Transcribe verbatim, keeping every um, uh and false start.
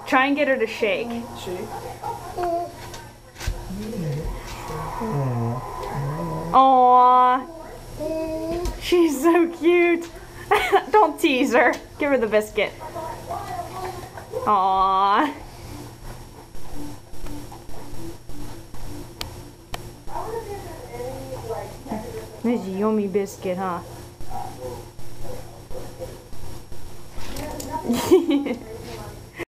Try and get her to shake. Shake. Aww. She's so cute. Don't tease her. Give her the biscuit. Aww. This is a yummy biscuit, huh?